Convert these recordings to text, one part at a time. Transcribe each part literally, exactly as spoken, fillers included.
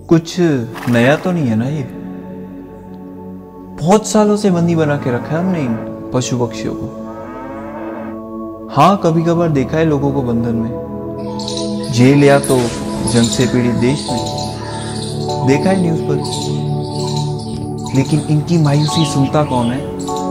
कुछ नया तो नहीं है ना ये? बहुत सालों से बंदी बना के रखा है हमने इन पशु पक्षियों को। हाँ, कभी कभार देखा है लोगों को बंधन में, जेल या तो जंग से पीड़ित देश में, देखा है न्यूज पर। लेकिन इनकी मायूसी सुनता कौन है?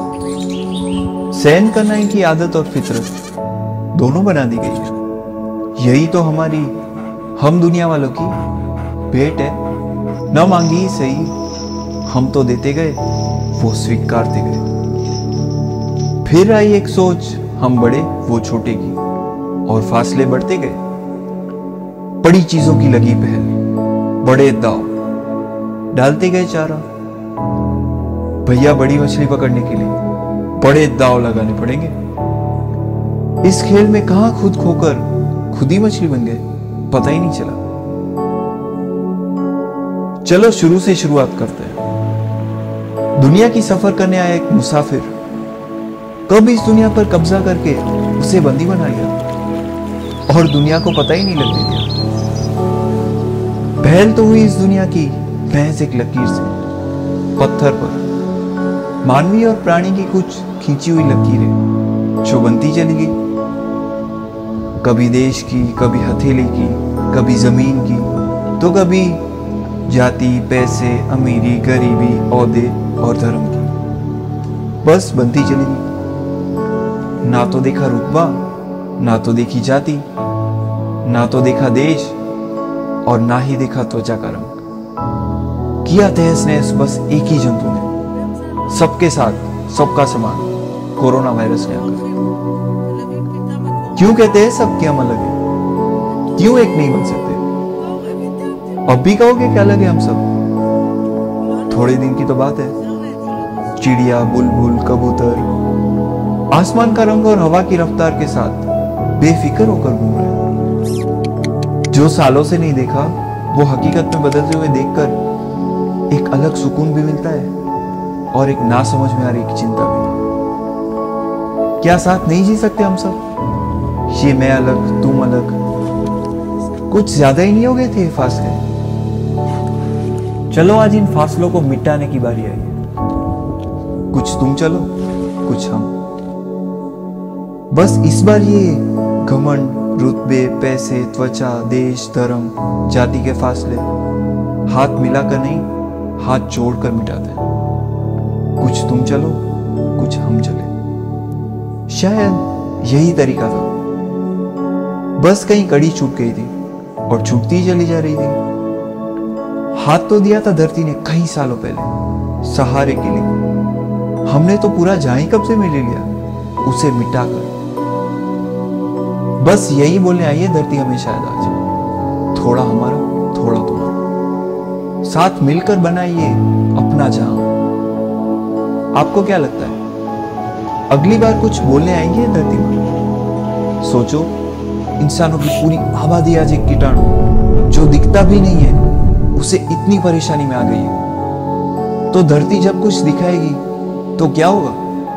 सहन करना इनकी आदत और फितरत दोनों बना दी गई है। यही तो हमारी हम दुनिया वालों की भेंट है। न मांगी ही सही, हम तो देते गए, वो स्वीकारते गए। फिर आई एक सोच, हम बड़े वो छोटे की, और फासले बढ़ते गए। बड़ी चीजों की लगी पहल, बड़े दाव डालते गए चारा। भैया बड़ी मछली पकड़ने के लिए बड़े दाव लगाने पड़ेंगे। इस खेल में कहां खुद खोकर खुद ही मछली बन गए, पता ही नहीं चला। चलो शुरू से शुरुआत करते हैं। दुनिया की सफर करने आया एक मुसाफिर कब इस दुनिया पर कब्जा करके उसे बंदी बना लिया और दुनिया को पता ही नहीं लगने दिया। पहल तो हुई इस दुनिया की महज एक लकीर से, पत्थर पर मानवीय और प्राणी की कुछ खींची हुई लकीरें जो बनती चली गई। कभी देश की, कभी हथेली की, कभी जमीन की, तो कभी जाति, पैसे, अमीरी, गरीबी, औहदे और धर्म की। बस बनती चली गई। ना तो देखा रुतबा, ना तो देखी जाति, ना तो देखा देश, और ना ही देखा त्वचा का रंग। किया तहस नहस बस एक ही जंतु ने, सबके साथ सबका समान, कोरोना वायरस ने आकर। क्यों कहते हैं सबके हम अलग है? क्यों एक नहीं बन सकते? अब भी कहोगे क्या अलग है हम सब? थोड़े दिन की तो बात है। चिड़िया, बुलबुल, कबूतर आसमान का रंग और हवा की रफ्तार के साथ बेफिक्र होकर घूम रहे हैं। जो सालों से नहीं देखा, वो हकीकत में बदलते हुए देखकर एक अलग सुकून भी मिलता है और एक ना समझ में आ रही चिंता भी। क्या साथ नहीं जी सकते हम सब? ये मैं अलग, तुम अलग, कुछ ज्यादा ही नहीं हो गए थे फासले? चलो आज इन फासलों को मिटाने की बारी आई है। कुछ तुम चलो, कुछ हम। बस इस बार ये घमंड, रुतबे, पैसे, त्वचा, देश, धर्म, जाति के फासले हाथ मिलाकर नहीं, हाथ जोड़कर मिटाते हैं। कुछ तुम चलो, कुछ हम चले। शायद यही तरीका था। बस कहीं कड़ी छूट गई थी और छूटती ही चली जा रही थी। हाथ तो दिया था धरती ने कई सालों पहले सहारे के लिए। हमने तो पूरा जहां कब्जे में ले लिया, उसे मिटाकर। बस यही बोलने आई है धरती हमें शायद आज, थोड़ा हमारा, थोड़ा तुम्हारा, साथ मिलकर बनाइए अपना जहां। आपको क्या लगता है, अगली बार कुछ बोलने आएंगे धरती पर? सोचो, इंसानों की पूरी आबादी आज एक कीटाणु जो दिखता भी नहीं है, उसे इतनी परेशानी में आ गई है। तो धरती जब कुछ दिखाएगी तो क्या होगा,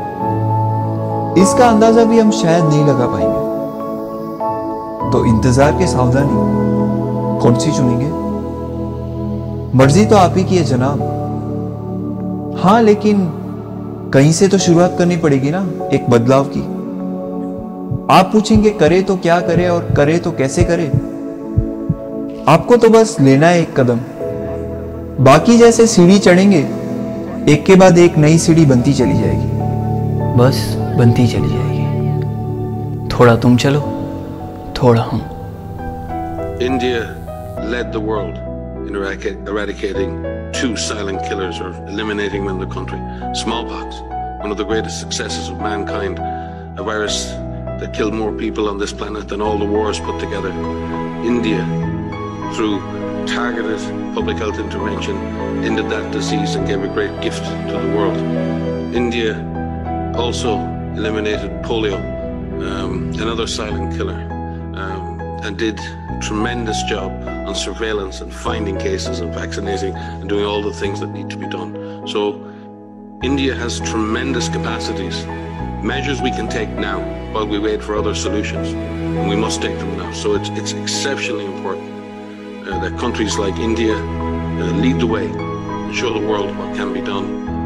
इसका अंदाजा भी हम शायद नहीं लगा पाएंगे। तो इंतजार के सावधानी कौन सी चुनेंगे? मर्जी तो आप ही की है जनाब। हाँ, लेकिन कहीं से तो शुरुआत करनी पड़ेगी ना, एक बदलाव की। आप पूछेंगे करे तो क्या करे और करे तो कैसे करे? आपको तो बस लेना है एक कदम। बाकी जैसे सीढ़ी चढ़ेंगे, एक के बाद एक नई सीढ़ी बनती चली जाएगी। बस बनती चली जाएगी। थोड़ा तुम चलो, थोड़ा हम। India led the world in eradicating two silent killers or eliminating them in the country. Smallpox, one of the greatest successes of mankind, a virus that killed more people on this planet than all the wars put together. India, through targeted public health intervention, ended that disease and gave a great gift to the world. India also eliminated polio, um, another silent killer, um, and did a tremendous job on surveillance and finding cases and vaccinating and doing all the things that need to be done. So India has tremendous capacities, measures we can take now while we wait for other solutions, and we must take them now. So it's, it's exceptionally important uh, that countries like India, uh, lead the way and show the world what can be done